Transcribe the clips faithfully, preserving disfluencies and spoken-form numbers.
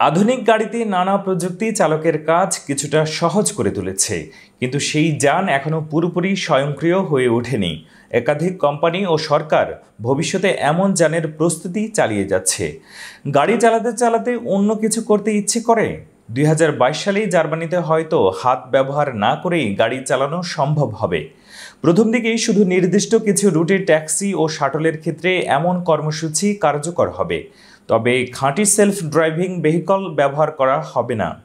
আধুনিক গাড়িতে নানা প্রযুক্তি চালকের কাজ কিছুটা সহজ করে তুলেছে, কিন্তু সেই যান এখনও পুরোপুরি স্বয়ংক্রিয় হয়ে ওঠেনি। একাধিক কোম্পানি ও সরকার ভবিষ্যতে এমন যানের প্রস্তুতি চালিয়ে যাচ্ছে। গাড়ি চালাতে চালাতে অন্য কিছু করতে ইচ্ছে করে। দুই হাজার বাইশ সালেই জার্মানিতে হয়তো হাত ব্যবহার না করেই গাড়ি চালানো সম্ভব হবে। প্রথম দিকেই শুধু নির্দিষ্ট কিছু রুটে ট্যাক্সি ও শাটলের ক্ষেত্রে এমন কর্মসূচি কার্যকর হবে, তবে খাঁটি সেলফ ড্রাইভিং ভেহিকল ব্যবহার করা হবে না।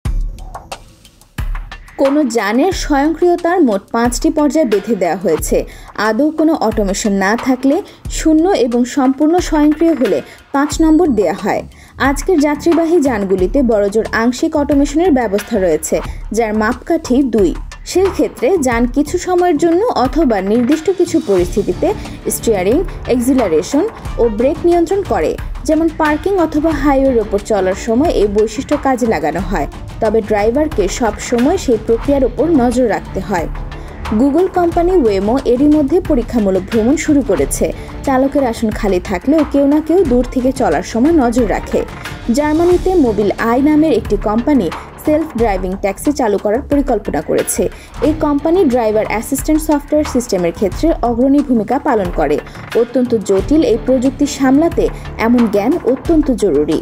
কোনো যানের স্বয়ংক্রিয়তার মোট পাঁচটি পর্যায়ে বেঁধে দেওয়া হয়েছে। আদৌ কোনো অটোমেশন না থাকলে শূন্য এবং সম্পূর্ণ স্বয়ংক্রিয় হলে পাঁচ নম্বর দেওয়া হয়। আজকের যাত্রীবাহী যানগুলিতে বড়জোর আংশিক অটোমেশনের ব্যবস্থা রয়েছে, যার মাপকাঠি দুই। সেই ক্ষেত্রে যান কিছু সময়ের জন্য অথবা নির্দিষ্ট কিছু পরিস্থিতিতে স্টিয়ারিং, এক্সিলারেশন ও ব্রেক নিয়ন্ত্রণ করে, যেমন পার্কিং অথবা হাইওয়ের ওপর চলার সময় এই বৈশিষ্ট্য কাজে লাগানো হয়। তবে ড্রাইভারকে সব সময় সেই প্রক্রিয়ার উপর নজর রাখতে হয়। গুগল কোম্পানি ওয়েমো এরই মধ্যে পরীক্ষামূলক ভ্রমণ শুরু করেছে। চালকের আসন খালি থাকলেও কেউ না কেউ দূর থেকে চলার সময় নজর রাখে। জার্মানিতে মোবিল আই নামের একটি কোম্পানি সেলফ ড্রাইভিং ট্যাক্সি চালু করার পরিকল্পনা করেছে। এই কোম্পানি ড্রাইভার অ্যাসিস্ট্যান্ট সফটওয়্যার সিস্টেমের ক্ষেত্রে অগ্রণী ভূমিকা পালন করে। অত্যন্ত জটিল এই প্রযুক্তি সামলাতে এমন জ্ঞান অত্যন্ত জরুরি।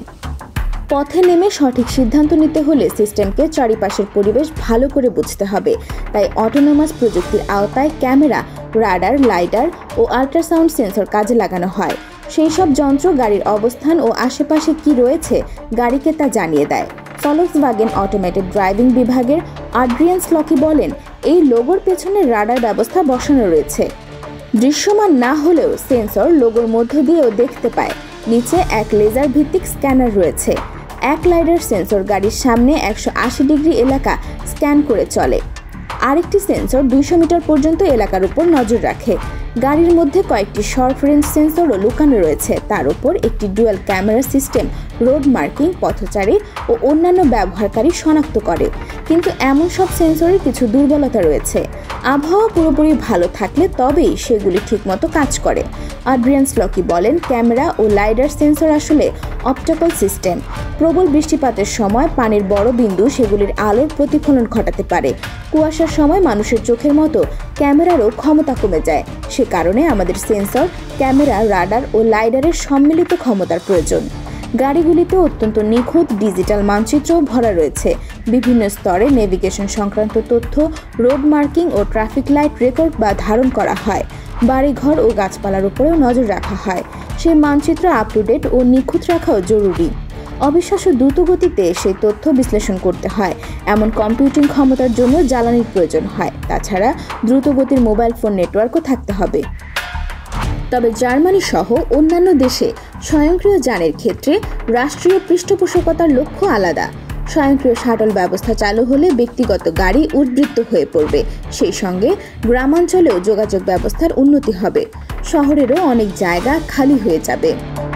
পথে নেমে সঠিক সিদ্ধান্ত নিতে হলে সিস্টেমকে চারিপাশের পরিবেশ ভালো করে বুঝতে হবে। তাই অটোনোমাস প্রযুক্তির আওতায় ক্যামেরা, রাডার, লাইডার ও আল্ট্রাসাউন্ড সেন্সর কাজে লাগানো হয়। সেই সব যন্ত্র গাড়ির অবস্থান ও আশেপাশে কি রয়েছে গাড়িকে তা জানিয়ে দেয়। ফলক্সওয়াগেন অটোমেটেড ড্রাইভিং বিভাগের আড্রিয়ান স্লকি বলেন, এই লোগোর পেছনে রাডার ব্যবস্থা বসানো রয়েছে। দৃশ্যমান না হলেও সেন্সর লোগোর মধ্য দিয়েও দেখতে পায়। নিচে এক লেজার ভিত্তিক স্ক্যানার রয়েছে। এক লাইডার সেন্সর গাড়ির সামনে একশো আশি ডিগ্রি এলাকা স্ক্যান করে চলে। আরেকটি সেন্সর দুইশো মিটার পর্যন্ত এলাকার উপর নজর রাখে। গাড়ির মধ্যে কয়েকটি শর্ট রেঞ্জ সেন্সরও লুকানো রয়েছে। তার উপর একটি dual camera system road marking, পথচারী ও অন্যান্য ব্যবহারকারী শনাক্ত করে। কিন্তু এমন সব সেন্সরের কিছু দুর্বলতা রয়েছে। আবহাওয়া পুরোপুরি ভালো থাকলে তবেই সেগুলি ঠিকমতো কাজ করে। আড্রিয়ান স্লকি বলেন, ক্যামেরা ও লাইডার সেন্সর আসলে অপটিক্যাল সিস্টেম। প্রবল বৃষ্টিপাতের সময় পানির বড় বিন্দু সেগুলির আলোর প্রতিফলন ঘটাতে পারে। কুয়াশার সময় মানুষের চোখের মতো ক্যামেরারও ক্ষমতা কমে যায়। সে কারণে আমাদের সেন্সর, ক্যামেরা, রাডার ও লাইডারের সম্মিলিত ক্ষমতার প্রয়োজন। গাড়িগুলিতে অত্যন্ত নিখুঁত ডিজিটাল মানচিত্রও ভরা রয়েছে। বিভিন্ন স্তরে নেভিগেশন সংক্রান্ত তথ্য, রোড মার্কিং ও ট্রাফিক লাইট রেকর্ড বা ধারণ করা হয়। বাড়িঘর ও গাছপালার উপরেও নজর রাখা হয়। সেই মানচিত্র আপ টু ডেট ও নিখুঁত রাখাও জরুরি। অবিশ্বাস্য দ্রুত গতিতে সেই তথ্য বিশ্লেষণ করতে হয়। এমন কম্পিউটিং ক্ষমতার জন্য জ্বালানির প্রয়োজন হয়। তাছাড়া দ্রুত গতির মোবাইল ফোন নেটওয়ার্কও থাকতে হবে। তবে জার্মানি সহ অন্যান্য দেশে স্বয়ংক্রিয় যানের ক্ষেত্রে রাষ্ট্রীয় পৃষ্ঠপোষকতার লক্ষ্য আলাদা। স্বয়ংক্রিয় শাটল ব্যবস্থা চালু হলে ব্যক্তিগত গাড়ি উদ্বৃত্ত হয়ে পড়বে। সেই সঙ্গে গ্রামাঞ্চলেও যোগাযোগ ব্যবস্থার উন্নতি হবে। শহরেরও অনেক জায়গা খালি হয়ে যাবে।